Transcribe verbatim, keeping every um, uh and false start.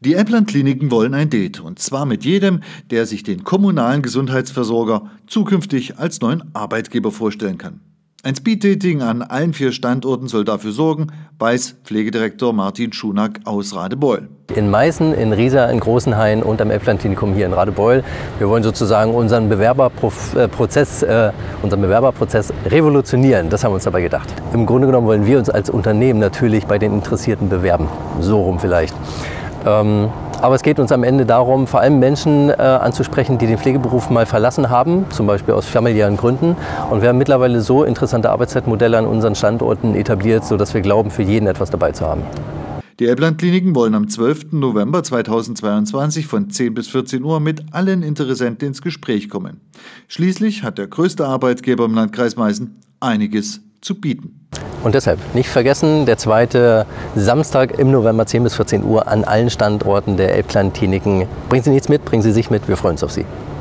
Die Elbland-Kliniken wollen ein Date, und zwar mit jedem, der sich den kommunalen Gesundheitsversorger zukünftig als neuen Arbeitgeber vorstellen kann. Ein Speeddating an allen vier Standorten soll dafür sorgen, weiß Pflegedirektor Martin Schunack aus Radebeul. In Meißen, in Riesa, in Großenhain und am Elbland-Klinikum hier in Radebeul. Wir wollen sozusagen unseren Bewerberprozess, äh, unseren Bewerberprozess revolutionieren. Das haben wir uns dabei gedacht. Im Grunde genommen wollen wir uns als Unternehmen natürlich bei den Interessierten bewerben. So rum vielleicht. Ähm, aber es geht uns am Ende darum, vor allem Menschen äh, anzusprechen, die den Pflegeberuf mal verlassen haben, zum Beispiel aus familiären Gründen. Und wir haben mittlerweile so interessante Arbeitszeitmodelle an unseren Standorten etabliert, sodass wir glauben, für jeden etwas dabei zu haben. Die Elbland-Kliniken wollen am zwölften November zweitausendzweiundzwanzig von zehn bis vierzehn Uhr mit allen Interessenten ins Gespräch kommen. Schließlich hat der größte Arbeitgeber im Landkreis Meißen einiges zu bieten. Und deshalb nicht vergessen, der zweite Samstag im November zehn bis vierzehn Uhr an allen Standorten der Elbland-Kliniken. Bringen Sie nichts mit, bringen Sie sich mit, wir freuen uns auf Sie.